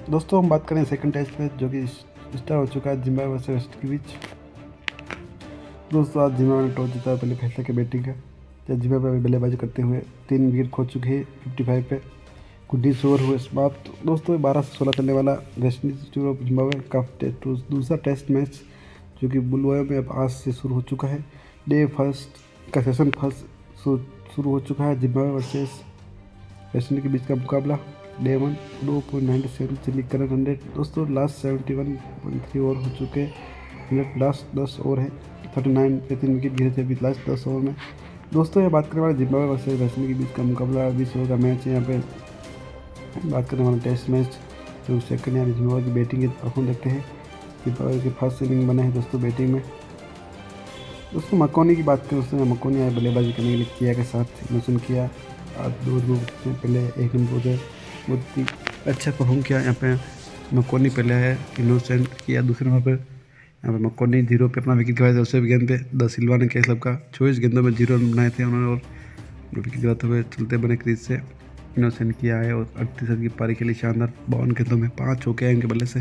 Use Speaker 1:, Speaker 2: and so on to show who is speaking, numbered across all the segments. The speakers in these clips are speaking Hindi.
Speaker 1: दोस्तों हम बात करें सेकंड टेस्ट में जो कि स्टार्ट हो चुका है जिम्बाब्वे वर्सेस वेस्ट के बीच। दोस्तों आज जिम्बाब्वे ने टॉस जीता है, पहले फैसला की बैटिंग का। जब जिम्बाब्वे अभी बल्लेबाजी करते हुए 3 विकेट खो चुके हैं 55 पे। 19 ओवर हुए समाप्त। दोस्तों 12 से 16 चलने वाला वेस्ट इंडीज ऑफ जिम्बाब्वे का दूसरा टेस्ट मैच जो कि बुलवायो में अब आज से शुरू हो चुका है। डे फर्स्ट का सेशन फर्स्ट शुरू हो चुका है। जिम्बाब्वे वर्सेस वेस्ट इंडीज के बीच का मुकाबला डे 1 2.97 चिली करंट 100। दोस्तों लास्ट 71.3 ओवर हो चुके हैं। लास्ट 10 ओवर है 39 पे 3 विकेट गिरे थे अभी लास्ट 10 ओवर में। दोस्तों ये बात करने वाले जिम्बाब्वे वर्सेस वेस्ट इंडीज के बीच का मुकाबला 20 ओवर का मैच है। यहाँ पे बात करने वाला टेस्ट मैच जो सेकंड यहाँ जिम्बाब्वे की बैटिंग है। अब हम देखते हैं जिम्बाब्वे के फर्स्ट इनिंग बने हैं दोस्तों बैटिंग में। दोस्तों मकोनी की बात करें दोस्तों मकोनी आए बल्लेबाजी करने के लिए किया के साथ इनोवेशन किया। आज 2 से पहले 1 नंबर पे बहुत ही अच्छा परफॉर्म किया। यहाँ पे मकोनी पहले है इनोसेंट किया, दूसरे नंबर पर यहाँ पे मकोनी 0 पे अपना विकेट गवाया था। उससे गेंद पे द सिल्वा ने कैस का 24 गेंदों में 0 रन बनाए थे उन्होंने और विकेट गिराते हुए चलते बने क्रीज से इनोसेंट किया है। और 38 रन की पारी के लिए शानदार 52 गेंदों में 5 चौके हैं इनके बल्ले से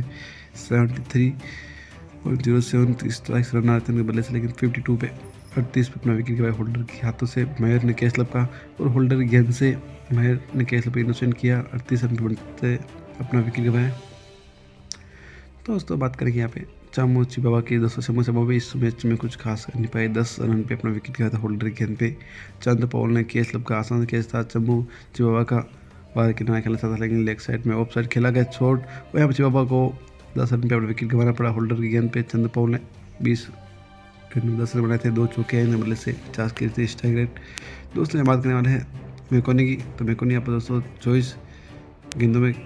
Speaker 1: 73.07 स्ट्राइक्स रन आते हैं बल्ले से। लेकिन 52 पे 38 पे अपना विकेट गवाया होल्डर के हाथों से मेयर ने कैच का और होल्डर की गेंद से मेयर ने कैच पे इनोसेंट किया। 38 रन पे बनते अपना विकेट गवाया। तो दोस्तों बात करेंगे यहाँ पे चामू चिबाबा की। दोस्तों चामू चिबाबा इस मैच में कुछ खास कर नहीं पाए। 10 रन पे अपना विकेट गया था होल्डर की गेंद पे। चंद पॉल ने कैच का आसान कैच था। चामू चिबाबा का बाहर किनारा खेला था लेकिन लेग साइड में ऑफ साइड खेला गया शॉट और यहाँ पर चिबाबा को 10 रन पे अपना विकेट गंवाना पड़ा होल्डर की गेंद पे। चंद पॉल ने 20 गेंद में 10 रन बनाए थे, 2 चौके हैं बल्ले से 50 के थे स्ट्राइक रेट। दोस्तों बात करने वाले हैं मैकोनी की। तो मैकोनी यहाँ पर दोस्तों 24 गेंदों में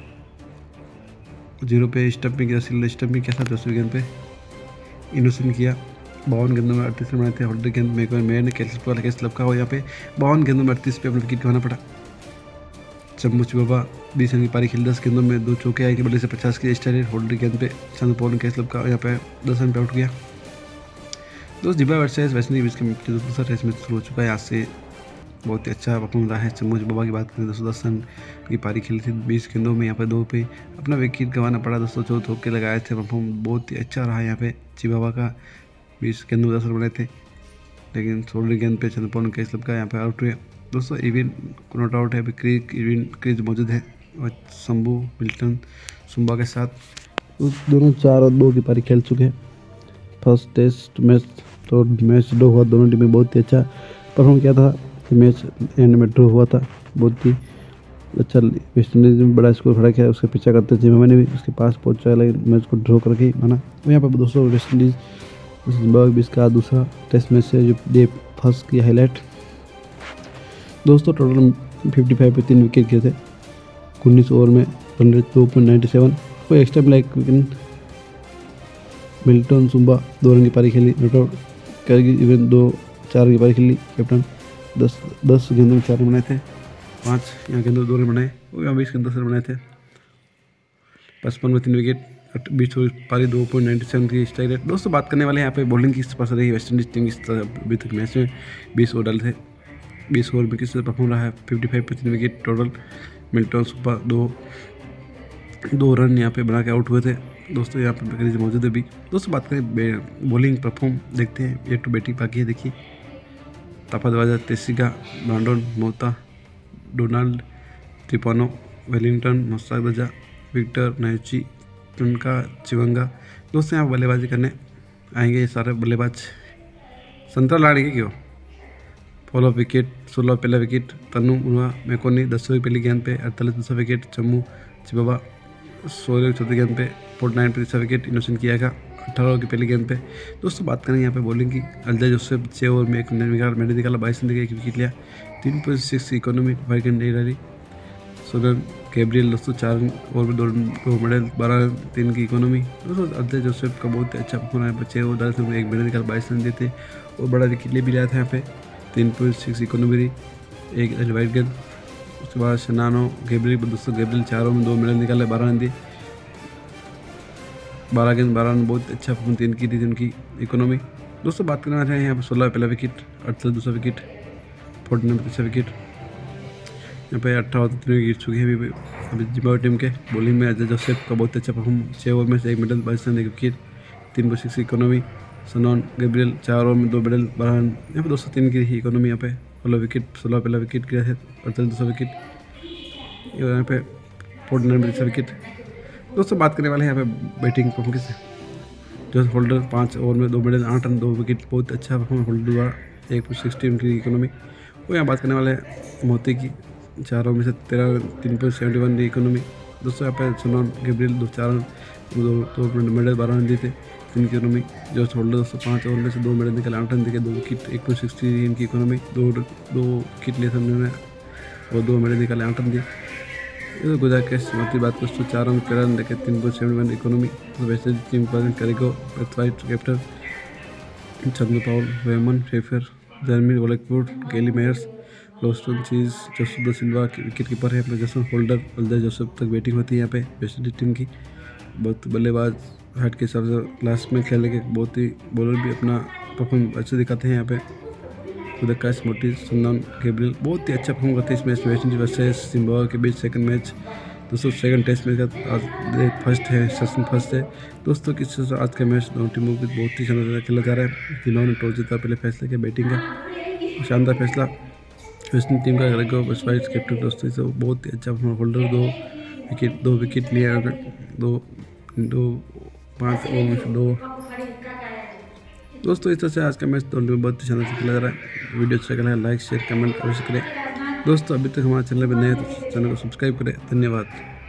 Speaker 1: 0 पे स्टंपिंग किया, सिल्वर स्टंपिंग किया था। 10वीं गेंद पे इनोसेंट किया। 52 गेंदों में 38 रन बनाए थे होल्डर गेंद में। मेयर ने कैच का हो यहाँ पे 52 गेंदों में 38 पे अपना विकेट गंवाना पड़ा। चम्मू चिबाबा 20 रन की पारी खेली, 10 गेंदों में 2 चौके आए कि बल्ले से 50 के स्ट्राइक होल्डर गेंद पे। चंद पॉल ने कैच का यहाँ पे 10 रन पे आउट किया। दोस्त जिम्बाब्वे वर्सेस वेस्ट इंडीज के दूसरा टेस्ट मैच शुरू हो चुका है। आज से बहुत ही अच्छा परफॉर्म रहा है। चम्मू चिबाबा की बात करें दोस्तों 10 रन की पारी खेली थी 20 गेंदों में। यहाँ पे 2 पे अपना विकेट गंवाना पड़ा दोस्तों। 4 चौके लगाए थे, परफॉर्म बहुत ही अच्छा रहा यहाँ पे चिबाबा का। 20 गेंदों में 10 रन बनाए थे लेकिन 16 गेंद पे चंद्रपॉल ने कैच यहाँ पे आउट हुए। दोस्तों इवन नॉट आउट है क्रीज मौजूद है और शंभू मिल्टन सुम्बा के साथ दोनों 4 और 2 की पारी खेल चुके हैं। फर्स्ट टेस्ट मैच तो मैच ड्रॉ हुआ, दोनों टीमें बहुत ही अच्छा परफॉर्म किया था। मैच एंड में ड्रॉ हुआ था, बहुत ही अच्छा। वेस्ट इंडीज में बड़ा स्कोर खड़ा किया, उसके पीछा करते जिम्बाब्वे ने भी उसके पास पहुंचा लेकिन मैच को ड्रॉ करके ही माना। यहाँ पर दोस्तों वेस्ट इंडीज जिम्बाब्वे बीच का दूसरा टेस्ट मैच है जो डे फर्स्ट की हाईलाइट। दोस्तों टोटल 55 पे 3 विकेट गिरे थे 19 ओवर में 102.97। कोई एक्स्ट्रा मिला एक विकेट। मिल्टन सुम्बा 2 रन की पारी खेली, नॉट आउट करके इवन 4 रन की पारी खेली। कैप्टन 10 गेंदों में 4 रन बनाए थे, 5 यहाँ गेंदों 2 रन बनाए और यहाँ 20 गेंदों 10 रन बनाए थे। 55 में 3 विकेट 20 ओवर पारी 2.97 की स्ट्राइक रेट। दोस्तों बात करने वाले यहाँ पे बॉलिंग की पास रही वेस्ट इंडीज टीम की अभी तक मैच में 20 ओवर डाले थे। 20 ओवर में किस तरह परफॉर्म रहा है। 55 पे 3 wicket total. Milton Shumba 2 run यहाँ पे बना के आउट हुए थे। दोस्तों यहाँ पे क्रीज मौजूद है भी। दोस्तों बात करें बॉलिंग परफॉर्म देखते हैं। ये टू बैटिंग बाकी है देखिए। Tafadzwa Tsiga Brandon Mavuta Donald Tiripano Wellington Mushtaq Raza Victor Nyauchi Tanaka Chivanga. दोस्तों यहाँ बल्लेबाजी करने आएंगे ये सारे बल्लेबाज। संतरा लाड़ेंगे क्यों। फॉलो विकेट 16 पहला विकेट तनु मुनवा मैकोनी 10वीं पहली गेंद पे 48 दूसरा विकेट। चम्मू चिबाबा 16 चौथी गेंद पे 49 पे तीसरा विकेट इनोसेंट किया गया 18 की पहली गेंद पे। दोस्तों बात करेंगे यहाँ पे बॉलिंग की। अल्जा जोसेफ 6 ओवर में 1 मैंने निकाला 22 रन एक विकेट लिया। 3.6 इकोनॉमी 5 विकेट नहीं डाली। सोलन गैब्रियल दोस्तों 4 ओवर में 2 मेडल 12 रन 3 की इकोनॉमी। दोस्तों अल्जा जोसेफ का बहुत अच्छा परफॉर्म है। 6 ओवर डाले थे 1 मैंने निकाला 22 रन देते और बड़ा विकेट ले भी लिया था यहाँ पे। 3.6 इकोनॉमी 1 वाइट गेंद। उसके बाद शनानो गैब्रियल दोस्तों गैब्रियल 4 ओवर में 2 मेडल निकाले 12 रन दिए। 12 गेंद 12 रन बहुत अच्छा परफॉर्म 3 की थी उनकी इकोनॉमी। दोस्तों बात करना चाहें यहाँ पर 16 पहला विकेट 48 दूसरा विकेट 49 तीसरा विकेट। यहाँ पे 18 3 विकेट चुके हैं अभी अभी जिम्बाब्वे टीम के बॉलिंग में अजय जोसेफ का बहुत अच्छा परफॉर्म, 6 ओवर में से 1 maiden, 22 wicket, 3.6 economy. Shannon Gabriel 4 over में 2 मिडल, 12 रन। यहाँ पे 203 की इकोनॉमी, यहाँ पे 16 विकेट, 16 पहला विकेट गिरा है, 48 विकेट, यहाँ पे 49 विकेट। दोस्तों बात करने वाले हैं यहाँ पे बैटिंग परफॉर्मेंस से। जो होल्डर 5 ओवर में 2 मिडल, 8 रन, 2 विकेट, बहुत अच्छा परफॉर्मेंस होल्डर द्वारा, 1.16 की इकोनॉमी। वो यहाँ बात करने वाले हैं मोती की, 4 ओवर में से 13 रन, 3.71 की इकोनॉमी। दोस्तों यहाँ पे Shannon Gabriel 4 run, 2 maiden, 12 run दिए थे, 3 की इकोनॉमी। जो होल्डर दोस्तों 5 ओवर में से 2 मिडल निकले, 8 रन दिए, 2 विकेट, 1.60 इनकी इकोनॉमी। 2 विकेट लिए थे उन्होंने और 2 मिडल निकाले, 8 रन दिए। गुजरात के समाप्ति बात दोस्तों 4 रन, 13 रन लेकर 3.71 इकोनॉमी। तो वैसे टीम पर करेगो, वाइट captain, Chanderpaul, Raymon Reifer, Jermaine Blackwood, Kyle Mayers, Roston Chase, Joshua da Silva wicketkeeper है अपना, जसन होल्डर, अल्दर जोसेफ तक बैटिंग होती है यहाँ पे वेस्ट इंडीज टीम की। बहुत बल्लेबाज हाइट के हिसाब से लास्ट में खेलने के बहुत ही बॉलर भी अपना परफॉर्म अच्छे दिखाते हैं यहाँ पे। उदकाश मोटी, सन्नान गैब्रियल बहुत ही अच्छा परफॉर्म करते हैं इस मैच में। वेस्ट इंडीज वर्सेस जिम्बाब्वे के बीच सेकंड मैच दोस्तों, सेकंड टेस्ट मैच का आज फर्स्ट है, सेशन फर्स्ट है दोस्तों। किस आज का मैच दोनों टीमों के बहुत ही शानदार खेला जा रहा है। तीनों ने टॉस जीता, पहले फैसला किया बैटिंग का, शानदार फैसला वेस्ट इंडीज टीम का करेगा। बस वाइट कैप्टन दोस्तों से बहुत ही अच्छा होल्डर, 2 विकेट लिया, 5 ओवर में से 2। दोस्तों इस तरह से आज का मैच दोनों में बहुत ही शानदार से खेला जा रहा है। वीडियो अच्छा लगा लाइक शेयर कमेंट अवश्य करें दोस्तों। अभी तक हमारे चैनल पर नए हैं तो चैनल को सब्सक्राइब करें। धन्यवाद।